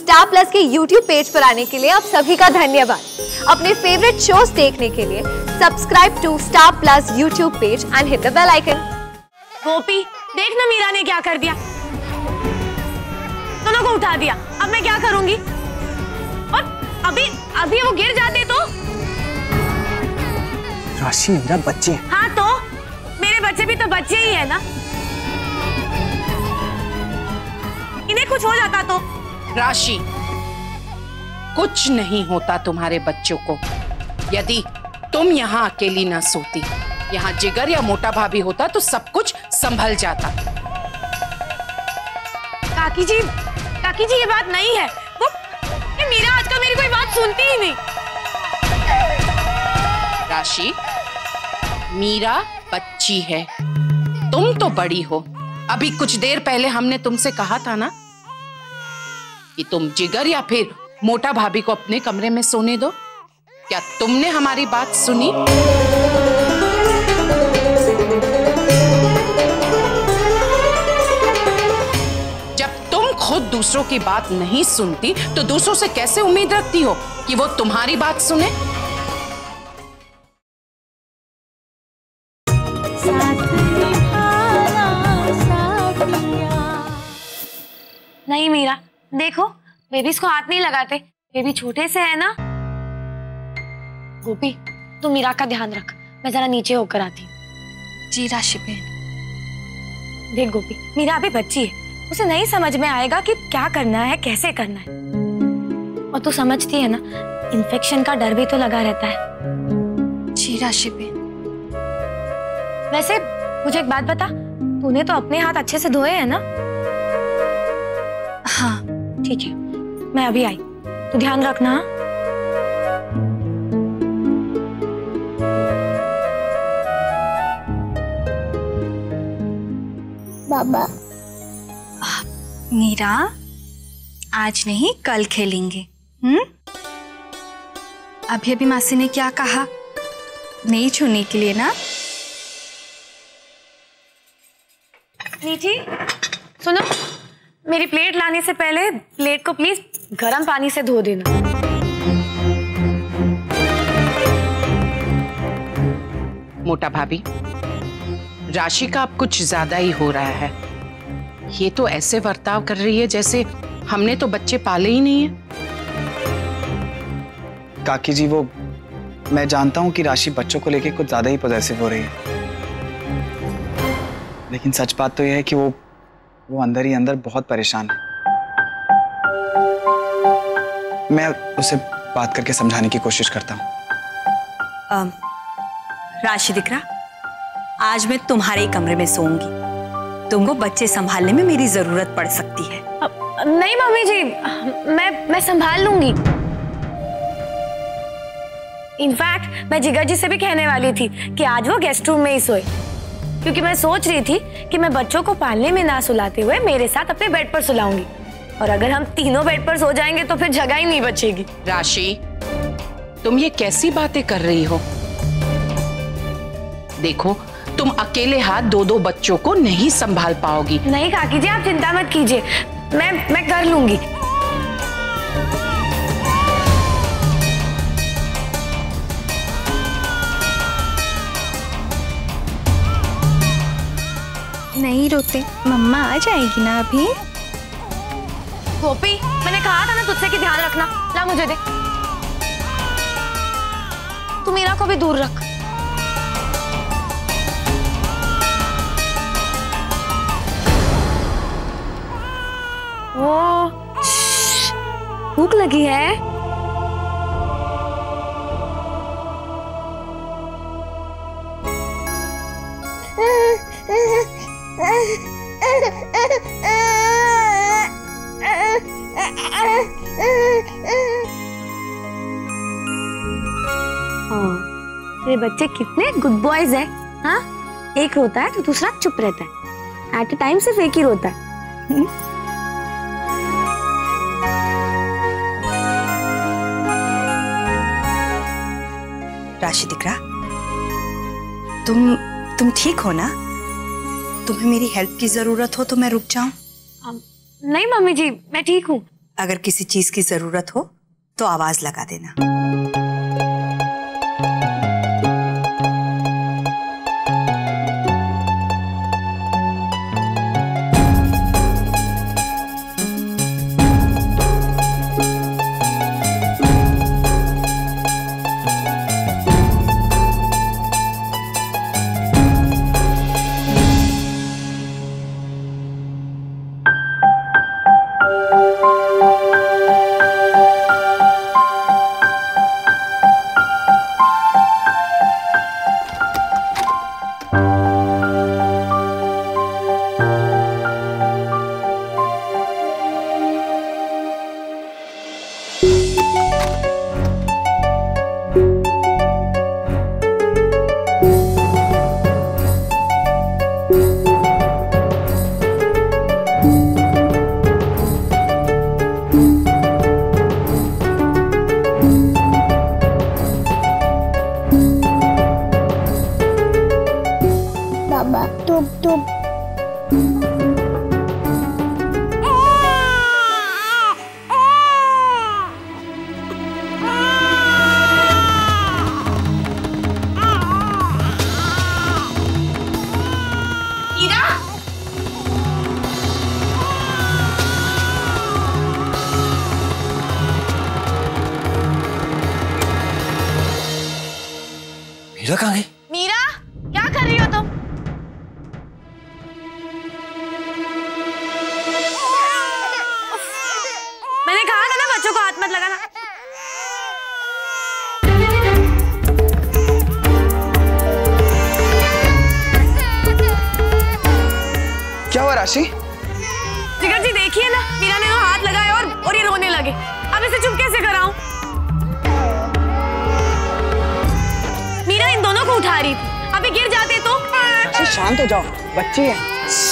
Star Plus के YouTube page पर आने के लिए आप सभी का धन्यवाद। अपने फेवरेट शोज देखने के लिए subscribe to Star Plus YouTube page and hit the bell icon. Gopi, देख ना मीरा ने क्या कर दिया, दोनों को उठा दिया। अब मैं क्या करूंगी? और अभी वो गिर जाते तो? राशि, मेरा बच्चे। हाँ तो मेरे बच्चे भी तो बच्चे ही है ना, इन्हें कुछ हो जाता तो? राशि, कुछ नहीं होता तुम्हारे बच्चों को। यदि तुम यहाँ अकेली न सोती, यहाँ जिगर या मोटा भाभी होता तो सब कुछ संभल जाता। काकी जी, ये बात नहीं है। ये मीरा आजकल मेरी कोई बात सुनती ही नहीं। राशि, मीरा बच्ची है, तुम तो बड़ी हो। अभी कुछ देर पहले हमने तुमसे कहा था ना कि तुम जिगर या फिर मोटा भाभी को अपने कमरे में सोने दो। क्या तुमने हमारी बात सुनी? जब तुम खुद दूसरों की बात नहीं सुनती तो दूसरों से कैसे उम्मीद रखती हो कि वो तुम्हारी बात सुने? नहीं मीरा, देखो बेबीज को हाथ नहीं लगाते, बेबी छोटे से है ना। गोपी, तू मीरा का ध्यान रख, मैं जरा नीचे होकर आती हूँ। जी राशि बहन। देख गोपी, मीरा अभी बच्ची है, उसे नहीं समझ में आएगा कि क्या करना है, कैसे करना है। और तू समझती है ना, इन्फेक्शन का डर भी तो लगा रहता है। जी राशि बहन। वैसे मुझे एक बात बता, तूने तो अपने हाथ अच्छे से धोए हैं ना? हाँ ठीक है, मैं अभी आई, तू ध्यान रखना। बाबा, मीरा, आज नहीं कल खेलेंगे। अभी अभी मासी ने क्या कहा, नहीं छूने के लिए ना? मीठी, सुनो, मेरी प्लेट लाने से पहले प्लेट को प्लीज गर्म पानी से धो देना। मोटा भाभी, राशि का अब कुछ ज्यादा ही हो रहा है। ये तो ऐसे बर्ताव कर रही है जैसे हमने तो बच्चे पाले ही नहीं है। काकी जी, वो मैं जानता हूँ कि राशि बच्चों को लेके कुछ ज्यादा ही पॉजेसिव हो रही है, लेकिन सच बात तो यह है कि वो अंदर ही अंदर बहुत परेशान है। मैं उसे बात करके समझाने की कोशिश करता हूँ। राशि दिकरा, आज मैं तुम्हारे ही कमरे में सोऊंगी। तुमको बच्चे संभालने में मेरी जरूरत पड़ सकती है। नहीं मम्मी जी, मैं संभाल लूंगी। इनफैक्ट मैं जिगर जी से भी कहने वाली थी कि आज वो गेस्ट रूम में ही सोए, क्योंकि मैं सोच रही थी कि मैं बच्चों को पालने में ना सुलाते हुए मेरे साथ अपने बेड पर सुलाऊंगी, और अगर हम तीनों बेड पर सो जाएंगे तो फिर जगह ही नहीं बचेगी। राशि, तुम ये कैसी बातें कर रही हो? देखो, तुम अकेले हाथ दो बच्चों को नहीं संभाल पाओगी। नहीं काकी जी, आप चिंता मत कीजिए, मैं कर लूंगी। नहीं रोते, मम्मा आ जाएगी ना अभी। गोपी, मैंने कहा था ना तुझसे कि ध्यान रखना। ला मुझे दे, तू मीरा को भी दूर रख। वो भूख लगी है। ये बच्चे कितने गुड बॉयज हैं, हाँ? एक रोता है तो दूसरा चुप रहता है। एट अ टाइम सिर्फ एक ही रोता है। राशि दिकरा, तुम ठीक हो ना? तुम्हें मेरी हेल्प की जरूरत हो तो मैं रुक जाऊं? नहीं मम्मी जी, मैं ठीक हूँ। अगर किसी चीज की जरूरत हो तो आवाज लगा देना। मीरा कहाँ गई? मीरा, क्या कर रही हो तुम? मैंने कहा था ना बच्चों को हाथ मत लगाना। क्या हुआ राशि? जिगर जी देखिए ना, मीरा ने तो हाथ लगाया और ये रोने लगे। अब इसे चुप कैसे कराऊं? मीरा इन दोनों को उठा रही थी, अभी गिर जाते तो। राशि शांत हो जाओ, बच्ची है।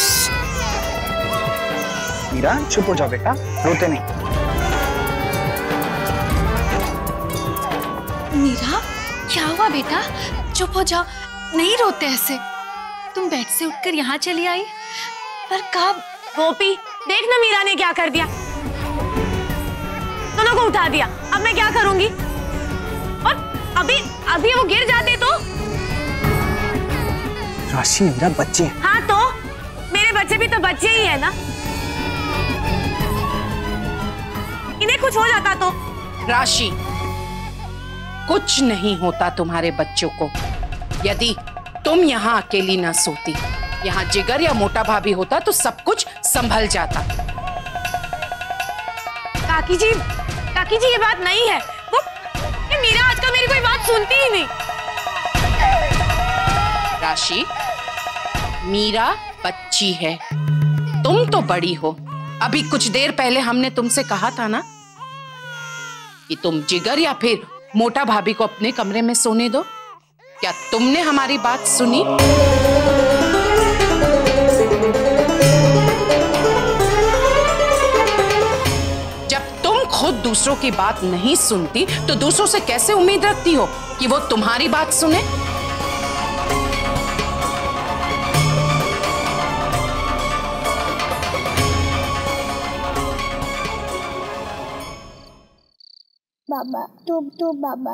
मीरा चुप हो जाओ बेटा, रोते नहीं। मीरा क्या हुआ बेटा? चुप हो जाओ, नहीं रोते ऐसे। तुम बेड से उठकर यहाँ चली आई, पर कब? गोपी देख ना, मीरा ने क्या कर दिया, दोनों को उठा दिया। अब मैं क्या करूंगी? और अभी वो गिर जाते तो। राशि मेरा बच्चे है। हाँ तो मेरे बच्चे भी तो बच्चे ही है ना, इन्हें कुछ हो जाता तो। राशि, कुछ नहीं होता तुम्हारे बच्चों को। यदि तुम यहाँ अकेली ना सोती, यहाँ जिगर या मोटा भाभी होता तो सब कुछ संभल जाता। काकी जी ये बात नहीं है। ये मीरा आजकल मेरी कोई बात सुनती ही नहीं। राशि, मीरा बच्ची है, तुम तो बड़ी हो। अभी कुछ देर पहले हमने तुमसे कहा था ना कि तुम जिगर या फिर मोटा भाभी को अपने कमरे में सोने दो। क्या तुमने हमारी बात सुनी? जब तुम खुद दूसरों की बात नहीं सुनती तो दूसरों से कैसे उम्मीद रखती हो कि वो तुम्हारी बात सुने? बाबा तो बाबा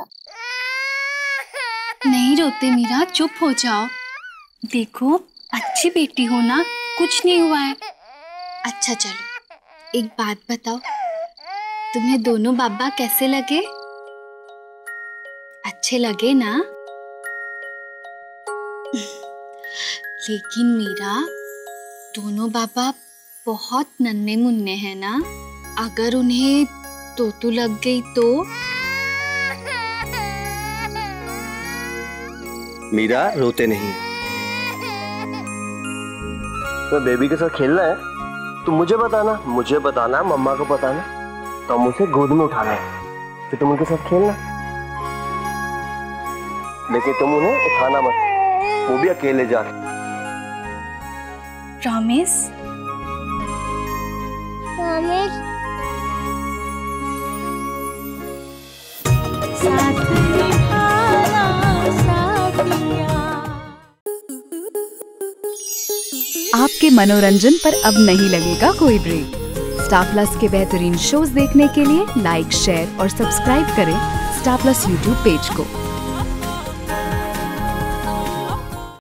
नहीं रोते मीरा, चुप हो जाओ। देखो अच्छी बेटी हो ना, कुछ नहीं हुआ है। अच्छा चलो एक बात बताओ, तुम्हें दोनों बाबा कैसे लगे? अच्छे लगे ना? लेकिन मीरा, दोनों बाबा बहुत नन्हे मुन्ने हैं ना, अगर उन्हें तोतू लग गई तो? मीरा रोते नहीं। तो बेबी के साथ खेलना है तो मुझे बताना, मम्मा को बताना, तो हम उसे गोद में उठाना है, फिर तुम उनके साथ खेलना। लेकिन तुम उन्हें उठाना मत, वो भी अकेले जा। प्रॉमिस? प्रॉमिस। आपके मनोरंजन पर अब नहीं लगेगा कोई ब्रेक। स्टार प्लस के बेहतरीन शोज देखने के लिए लाइक, शेयर और सब्सक्राइब करें स्टार प्लस यूट्यूब पेज को।